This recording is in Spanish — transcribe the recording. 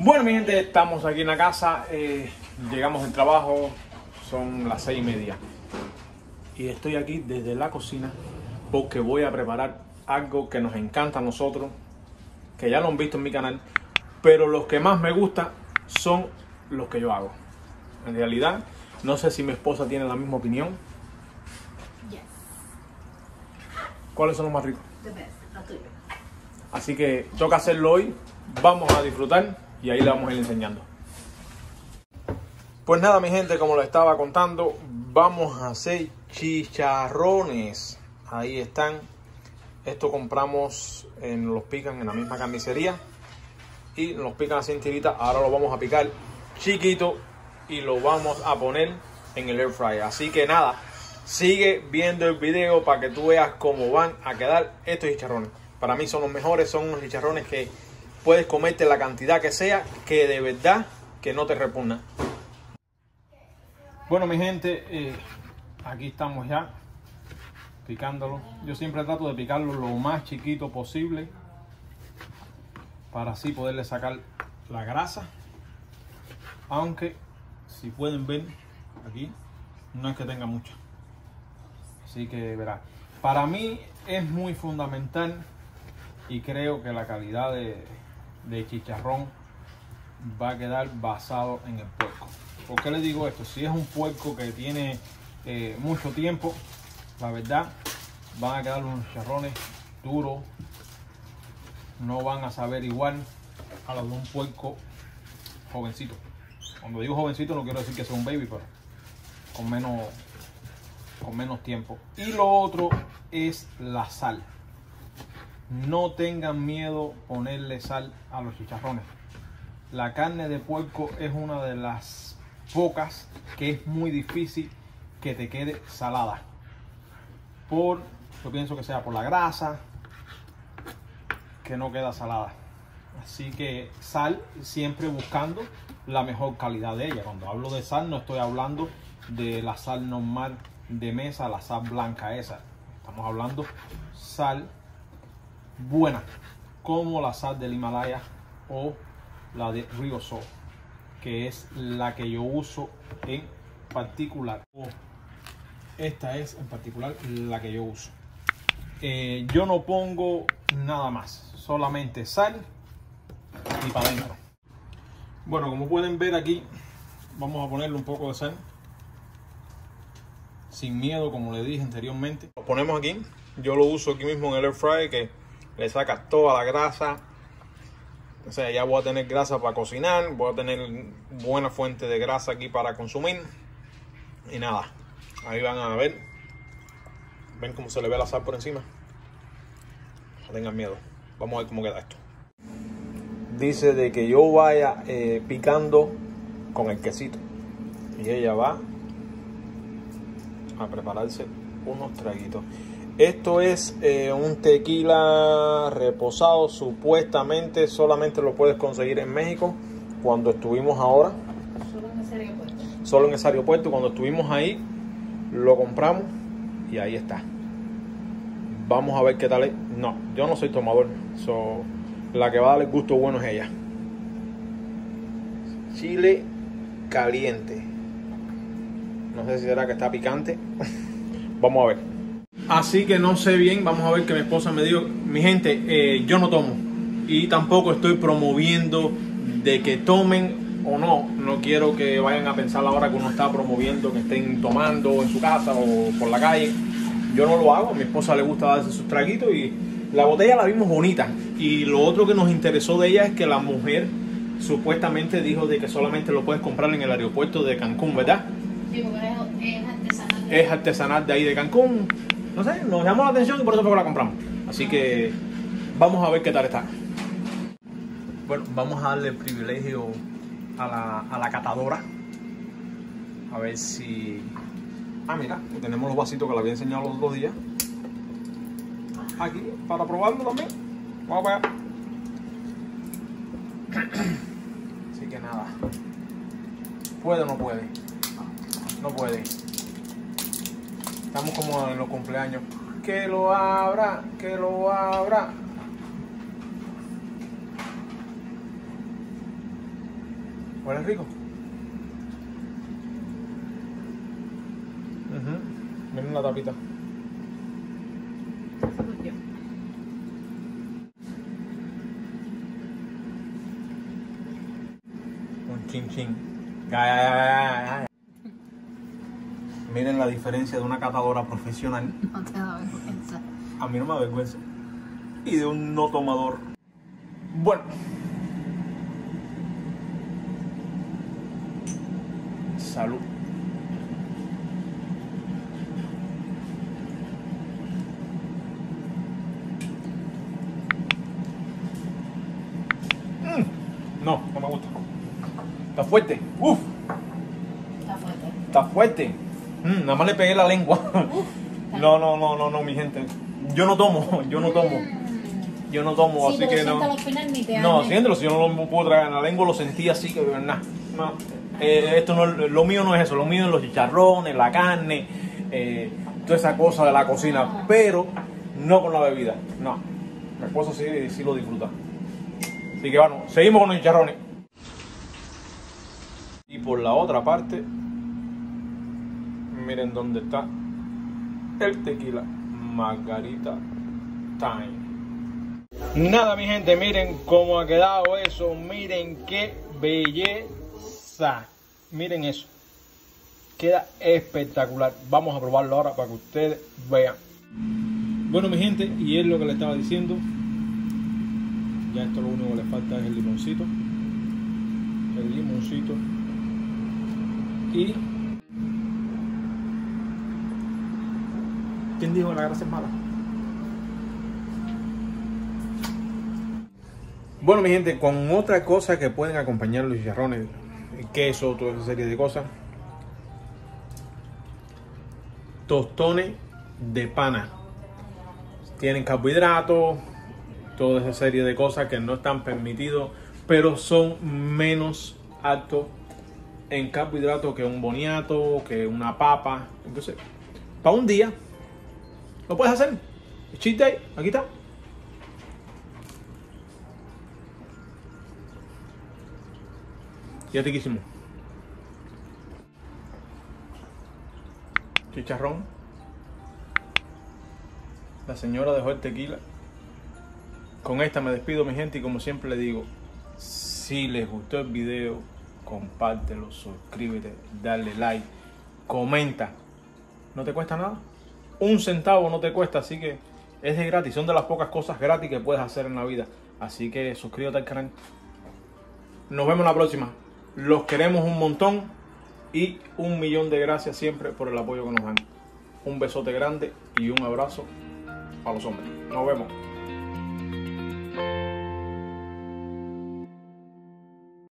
Bueno, mi gente, estamos aquí en la casa. Llegamos del trabajo, son las 6:30. Y estoy aquí desde la cocina porque voy a preparar algo que nos encanta a nosotros, que ya lo han visto en mi canal, pero los que más me gustan son los que yo hago. En realidad, no sé si mi esposa tiene la misma opinión. Yes. ¿Cuáles son los más ricos? The best, la tuya. Así que toca hacerlo hoy. Vamos a disfrutar y ahí le vamos a ir enseñando. Pues nada, mi gente, como les estaba contando, vamos a hacer chicharrones. Ahí están. Esto compramos, los pican en la misma carnicería y los pican así en tiritas. Ahora lo vamos a picar chiquito y lo vamos a poner en el air fryer. Así que nada, sigue viendo el video para que tú veas cómo van a quedar estos chicharrones. Para mí son los mejores, son unos chicharrones que puedes comerte la cantidad que sea, que de verdad que no te repugna. Bueno, mi gente, aquí estamos ya picándolo. Yo siempre trato de picarlo lo más chiquito posible para así poderle sacar la grasa. Aunque, si pueden ver, aquí no es que tenga mucho. Así que verá. Para mí es muy fundamental y creo que la calidad de chicharrón va a quedar basado en el puerco. ¿Por qué les digo esto? Si es un puerco que tiene mucho tiempo, la verdad van a quedar unos chicharrones duros, no van a saber igual a los de un puerco jovencito. Cuando digo jovencito no quiero decir que sea un baby, pero con menos tiempo. Y lo otro es la sal. No tengan miedo ponerle sal a los chicharrones. La carne de puerco es una de las pocas que es muy difícil que te quede salada. Yo pienso que sea por la grasa, que no queda salada. Así que sal, siempre buscando la mejor calidad de ella. Cuando hablo de sal no estoy hablando de la sal normal de mesa, la sal blanca esa. Estamos hablando sal buena, como la sal del Himalaya o la de Rio Salt, que es la que yo uso en particular. Esta es en particular la que yo uso. Yo no pongo nada más, solamente sal y para adentro. Bueno, como pueden ver aquí, vamos a ponerle un poco de sal. Sin miedo, como le dije anteriormente. Lo ponemos aquí. Yo lo uso aquí mismo en el air fryer, que le saca toda la grasa. O sea, ya voy a tener grasa para cocinar, voy a tener buena fuente de grasa aquí para consumir. Y nada, ahí van a ver. Ven cómo se le ve la sal por encima. No tengan miedo. Vamos a ver cómo queda esto. Dice de que yo vaya picando con el quesito. Y ella va a prepararse unos traguitos. Esto es un tequila reposado. Supuestamente solamente lo puedes conseguir en México. Cuando estuvimos ahora, solo en ese aeropuerto, cuando estuvimos ahí, lo compramos y ahí está. Vamos a ver qué tal es. No, yo no soy tomador. La que va a dar el gusto bueno es ella. Chile caliente. No sé si será que está picante. Vamos a ver. Así que no sé bien. Vamos a ver que mi esposa me dijo. Mi gente, yo no tomo. Y tampoco estoy promoviendo de que tomen o no. No quiero que vayan a pensar ahora que uno está promoviendo que estén tomando en su casa o por la calle. Yo no lo hago. A mi esposa le gusta darse sus traguitos y la botella la vimos bonita. Y lo otro que nos interesó de ella es que la mujer supuestamente dijo de que solamente lo puedes comprar en el aeropuerto de Cancún, ¿verdad? Sí, porque es artesanal. Es artesanal de ahí de Cancún. No sé, nos llamó la atención y por eso fue que la compramos. Así que vamos a ver qué tal está. Bueno, vamos a darle el privilegio a la catadora. A ver si... Ah, mira, tenemos los vasitos que le había enseñado los otros días. Aquí, para probarlo también. Vamos para allá. Así que nada. ¿Puede o no puede? No puede. Estamos como en los cumpleaños. Que lo abra, que lo abra. Huele rico. Miren la tapita. Un chin chin. Ya. Miren la diferencia de una catadora profesional. No te da vergüenza. A mí no me da vergüenza. Y de un no tomador. Bueno. Salud. No me gusta. Está fuerte. Uf. Está fuerte. Está fuerte. Nada más le pegué la lengua. No, mi gente. Yo no tomo, Sí, así que no. Al final ni te No, arde. siéntelo, si yo no lo puedo tragar en la lengua, lo sentí así que nada. No. Esto no, lo mío no es eso, lo mío es los chicharrones, la carne, toda esa cosa de la cocina, pero no con la bebida. No. Mi esposo sí lo disfruta. Así que bueno, seguimos con los chicharrones. Y por la otra parte, miren dónde está el tequila Margarita Time. Nada, mi gente, miren cómo ha quedado eso. Miren qué belleza. Miren eso. Queda espectacular. Vamos a probarlo ahora para que ustedes vean. Bueno, mi gente, y es lo que le estaba diciendo. Ya esto lo único que le falta es el limoncito. Y ¿quién dijo que la grasa es mala? Bueno, mi gente, con otra cosa que pueden acompañar los chicharrones, queso, toda esa serie de cosas. Tostones de pana. Tienen carbohidratos, toda esa serie de cosas que no están permitidos, pero son menos altos en carbohidratos que un boniato, que una papa. Entonces, para un día, lo puedes hacer. Cheat day, aquí está. Ya riquísimo. Chicharrón. La señora dejó el tequila. Con esta me despido, mi gente, y como siempre les digo, si les gustó el video, compártelo, suscríbete, dale like, comenta. No te cuesta nada. 1 centavo no te cuesta, así que es de gratis. Son de las pocas cosas gratis que puedes hacer en la vida. Así que suscríbete al canal. Nos vemos la próxima. Los queremos un montón y 1.000.000 de gracias siempre por el apoyo que nos dan. Un besote grande y un abrazo a los hombres. Nos vemos.